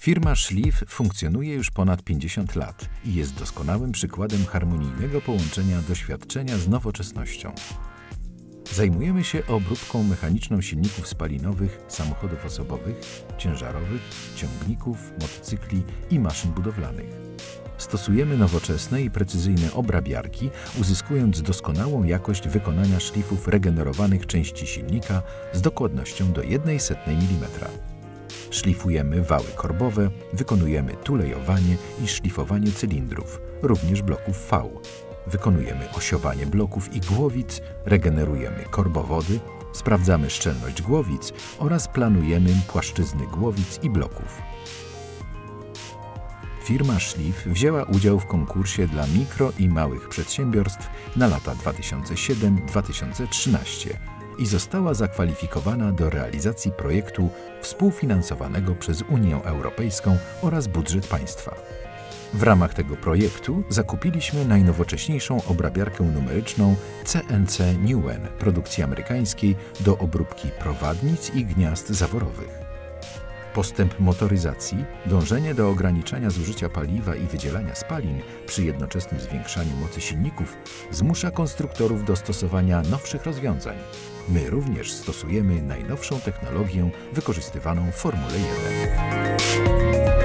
Firma Schliff funkcjonuje już ponad 50 lat i jest doskonałym przykładem harmonijnego połączenia doświadczenia z nowoczesnością. Zajmujemy się obróbką mechaniczną silników spalinowych samochodów osobowych, ciężarowych, ciągników, motocykli i maszyn budowlanych. Stosujemy nowoczesne i precyzyjne obrabiarki, uzyskując doskonałą jakość wykonania szlifów regenerowanych części silnika z dokładnością do 0,01 mm. Szlifujemy wały korbowe, wykonujemy tulejowanie i szlifowanie cylindrów, również bloków V. Wykonujemy osiowanie bloków i głowic, regenerujemy korbowody, sprawdzamy szczelność głowic oraz planujemy płaszczyzny głowic i bloków. Firma Schliff wzięła udział w konkursie dla mikro i małych przedsiębiorstw na lata 2007-2013 i została zakwalifikowana do realizacji projektu współfinansowanego przez Unię Europejską oraz budżet państwa. W ramach tego projektu zakupiliśmy najnowocześniejszą obrabiarkę numeryczną CNC Newen produkcji amerykańskiej do obróbki prowadnic i gniazd zaworowych. Postęp motoryzacji, dążenie do ograniczania zużycia paliwa i wydzielania spalin przy jednoczesnym zwiększaniu mocy silników zmusza konstruktorów do stosowania nowszych rozwiązań. My również stosujemy najnowszą technologię wykorzystywaną w Formule 1.